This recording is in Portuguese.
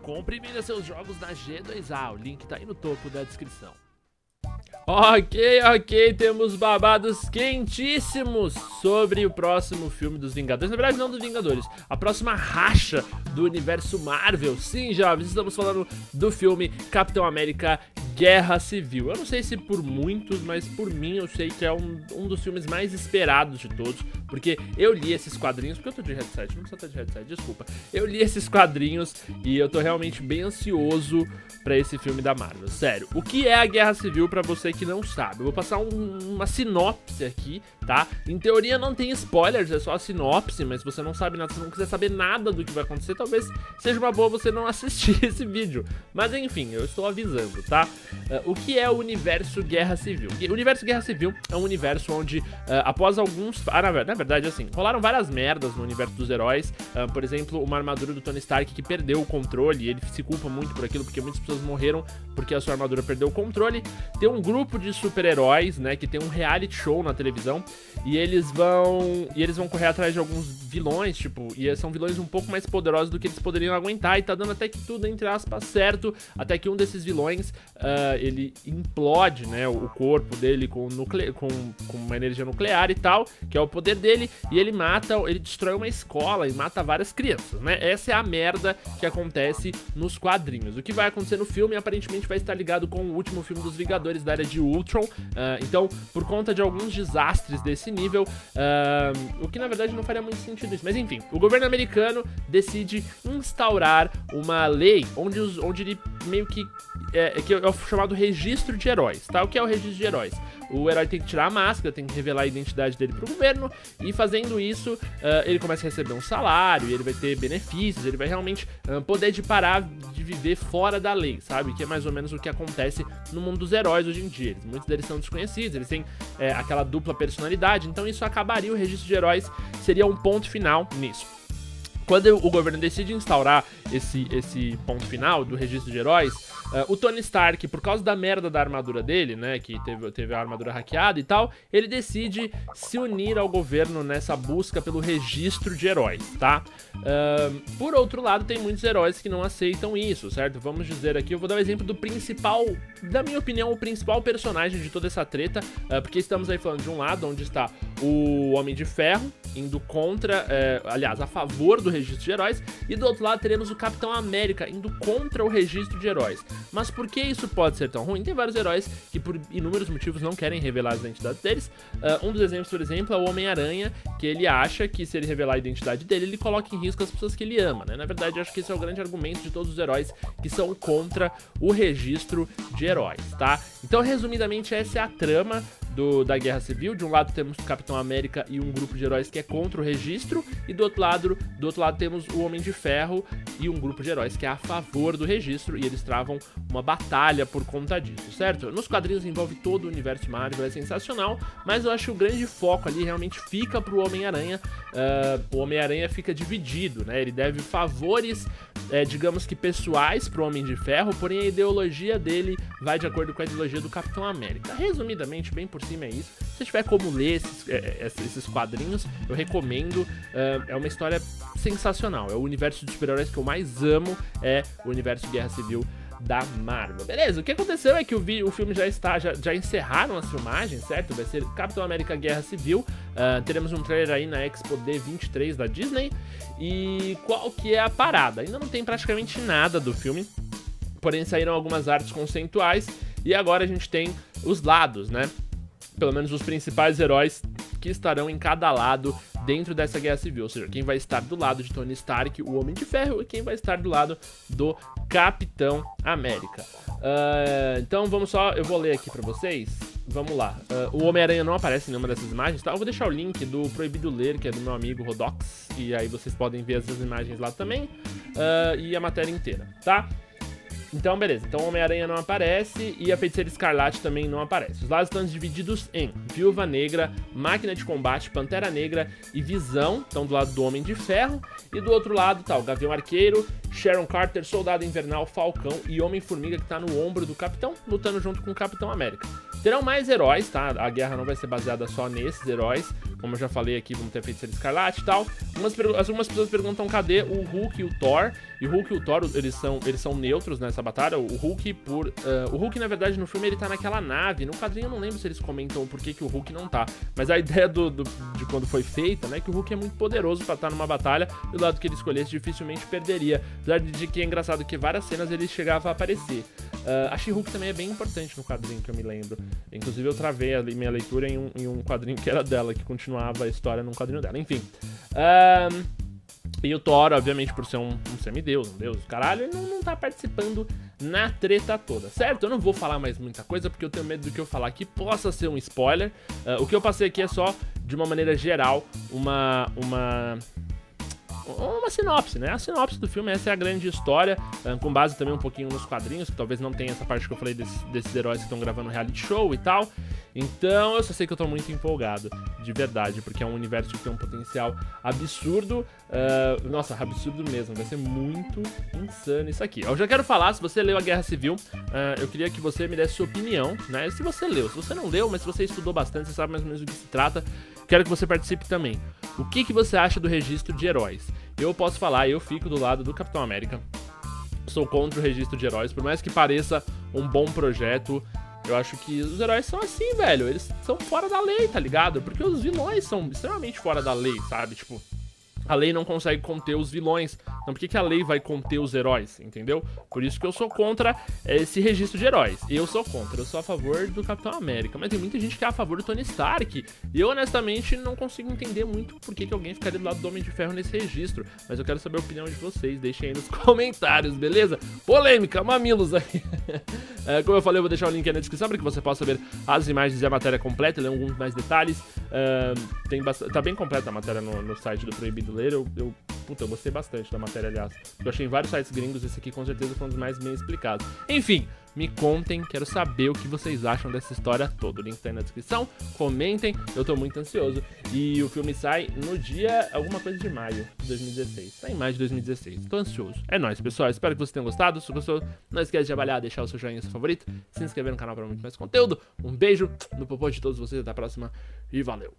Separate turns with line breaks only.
Compre e venda seus jogos na G2A, o link tá aí no topo da descrição. Ok, temos babados quentíssimos sobre o próximo filme dos Vingadores. Na verdade, não dos Vingadores, a próxima racha do universo Marvel. Sim, jovens, estamos falando do filme Capitão América Guerra Civil. Eu não sei se por muitos, mas por mim eu sei que é um dos filmes mais esperados de todos, porque eu li esses quadrinhos, porque eu tô de headset, não precisa estar de headset, desculpa. Eu li esses quadrinhos e eu tô realmente bem ansioso pra esse filme da Marvel. Sério, o que é a Guerra Civil pra você que não sabe? Eu vou passar uma sinopse aqui, tá? Em teoria não tem spoilers, é só a sinopse, mas se você não sabe nada, se não quiser saber nada do que vai acontecer, talvez seja uma boa você não assistir esse vídeo. Mas enfim, eu estou avisando, tá? O que é o universo Guerra Civil? O universo Guerra Civil é um universo onde, após alguns... na verdade, assim, rolaram várias merdas no universo dos heróis. Por exemplo, uma armadura do Tony Stark que perdeu o controle, e ele se culpa muito por aquilo, porque muitas pessoas morreram porque a sua armadura perdeu o controle. Tem um grupo de super-heróis, né, que tem um reality show na televisão, e eles vão correr atrás de alguns vilões, tipo, e são vilões um pouco mais poderosos do que eles poderiam aguentar, e tá dando até que tudo, entre aspas, certo, até que um desses vilões, ele implode, né, o corpo dele com uma energia nuclear e tal, que é o poder dele, e ele destrói uma escola e mata várias crianças, né? Essa é a merda que acontece nos quadrinhos. O que vai acontecer no filme aparentemente vai estar ligado com o último filme dos Vingadores da Era de Ultron. Então, por conta de alguns desastres desse nível, o que na verdade não faria muito sentido isso, mas enfim, o governo americano decide instaurar uma lei onde ele meio que é o chamado registro de heróis, tá? O que é o registro de heróis? O herói tem que tirar a máscara, tem que revelar a identidade dele pro governo, e fazendo isso, ele começa a receber um salário, ele vai ter benefícios, ele vai realmente poder parar de viver fora da lei, sabe? Que é mais ou menos o que acontece no mundo dos heróis hoje em dia. Muitos deles são desconhecidos, eles têm aquela dupla personalidade, então isso acabaria, o registro de heróis seria um ponto final nisso. Quando o governo decide instaurar esse ponto final do registro de heróis, o Tony Stark, por causa da merda da armadura dele, né, que teve a armadura hackeada e tal, ele decide se unir ao governo nessa busca pelo registro de heróis, tá? Por outro lado, tem muitos heróis que não aceitam isso, certo? Vamos dizer aqui, eu vou dar o exemplo do principal, da minha opinião, o principal personagem de toda essa treta, porque estamos aí falando de um lado, onde está o Homem de Ferro, indo contra, aliás, a favor do registro de heróis, e do outro lado teremos o Capitão América indo contra o registro de heróis. Mas por que isso pode ser tão ruim? Tem vários heróis que por inúmeros motivos não querem revelar as identidades deles. Um dos exemplos, por exemplo, é o Homem-Aranha, que ele acha que se ele revelar a identidade dele, ele coloca em risco as pessoas que ele ama, né? Na verdade, eu acho que esse é o grande argumento de todos os heróis que são contra o registro de heróis, tá? Então, resumidamente, essa é a trama da Guerra Civil. De um lado temos o Capitão América e um grupo de heróis que é contra o registro, e do outro lado temos o Homem de Ferro e um grupo de heróis que é a favor do registro, e eles travam uma batalha por conta disso, certo? Nos quadrinhos envolve todo o universo Marvel, é sensacional, mas eu acho que o grande foco ali realmente fica pro Homem-Aranha. O Homem-Aranha fica dividido, né? Ele deve favores, digamos que pessoais pro Homem de Ferro, porém a ideologia dele vai de acordo com a ideologia do Capitão América. Resumidamente, bem por cima é isso. Se tiver como ler esses quadrinhos, eu recomendo. É uma história sensacional. É o universo de super-heróis que eu mais amo, é o universo Guerra Civil da Marvel. Beleza, o que aconteceu é que o filme já encerraram as filmagens, certo? Vai ser Capitão América Guerra Civil. Teremos um trailer aí na Expo D23 da Disney. E qual que é a parada? Ainda não tem praticamente nada do filme, porém saíram algumas artes conceituais, e agora a gente tem os lados, né? Pelo menos os principais heróis que estarão em cada lado dentro dessa Guerra Civil, ou seja, quem vai estar do lado de Tony Stark, o Homem de Ferro, e quem vai estar do lado do Capitão América. Então eu vou ler aqui pra vocês. Vamos lá. O Homem-Aranha não aparece em nenhuma dessas imagens, tá? Eu vou deixar o link do Proibido Ler, que é do meu amigo Rodox, e aí vocês podem ver essas imagens lá também, e a matéria inteira, tá? Então, beleza. Então, o Homem-Aranha não aparece e a Feiticeira Escarlate também não aparece. Os lados estão divididos em Viúva Negra, Máquina de Combate, Pantera Negra e Visão, estão do lado do Homem de Ferro. E do outro lado tá o Gavião Arqueiro, Sharon Carter, Soldado Invernal, Falcão e Homem-Formiga, que tá no ombro do Capitão, lutando junto com o Capitão América. Terão mais heróis, tá? A guerra não vai ser baseada só nesses heróis. Como eu já falei aqui, vamos ter Feiticeiro Escarlate e tal. Algumas pessoas perguntam cadê o Hulk e o Thor. E o Hulk e o Thor, eles são neutros nessa batalha. O Hulk, o Hulk, na verdade, no filme ele tá naquela nave. No quadrinho eu não lembro se eles comentam por que o Hulk não tá. Mas a ideia de quando foi feita, né, que o Hulk é muito poderoso pra estar numa batalha. E do lado que ele escolhesse, dificilmente perderia. Apesar de que é engraçado que várias cenas ele chegava a aparecer. A She-Hulk também é bem importante no quadrinho, que eu me lembro. Inclusive eu travei ali minha leitura em um quadrinho que era dela, que continuava a história num quadrinho dela. Enfim. E o Thor, obviamente, por ser um semideus, um deus, caralho, ele não tá participando na treta toda, certo? Eu não vou falar mais muita coisa, porque eu tenho medo do que eu falar aqui possa ser um spoiler. O que eu passei aqui é só, de uma maneira geral, uma sinopse, né? A sinopse do filme, essa é a grande história, com base também um pouquinho nos quadrinhos, que talvez não tenha essa parte que eu falei desses heróis que estão gravando reality show e tal. Então eu só sei que eu tô muito empolgado, de verdade, porque é um universo que tem um potencial absurdo. Nossa, absurdo mesmo, vai ser muito insano isso aqui. Eu já quero falar, se você leu a Guerra Civil, eu queria que você me desse sua opinião, né? Se você leu, se você não leu, mas se você estudou bastante, você sabe mais ou menos do que se trata, quero que você participe também. O que você acha do registro de heróis? Eu posso falar, eu fico do lado do Capitão América. Sou contra o registro de heróis, por mais que pareça um bom projeto. Eu acho que os heróis são assim, velho. Eles são fora da lei, tá ligado? Porque os vilões são extremamente fora da lei, sabe? Tipo, a lei não consegue conter os vilões. Então por que a lei vai conter os heróis, entendeu? Por isso que eu sou contra esse registro de heróis. Eu sou contra, eu sou a favor do Capitão América. Mas tem muita gente que é a favor do Tony Stark. E eu, honestamente, não consigo entender muito por que alguém ficaria do lado do Homem de Ferro nesse registro. Mas eu quero saber a opinião de vocês. Deixem aí nos comentários, beleza? Polêmica, mamilos aí. Como eu falei, eu vou deixar o link aí na descrição para que você possa ver as imagens e a matéria completa, ler alguns mais detalhes. Tá bem completa a matéria no site do Proibido Ler. Puta, eu gostei bastante da matéria, aliás. Eu achei em vários sites gringos, esse aqui com certeza foi um dos mais bem explicados. Enfim, me contem, quero saber o que vocês acham dessa história toda. O link tá aí na descrição, comentem, eu tô muito ansioso. E o filme sai no dia, alguma coisa de maio de 2016. Tá em maio de 2016, tô ansioso. É nóis, pessoal, espero que vocês tenham gostado. Se gostou, não esquece de avaliar, deixar o seu joinha, seu favorito, se inscrever no canal pra muito mais conteúdo. Um beijo no popô de todos vocês, até a próxima e valeu!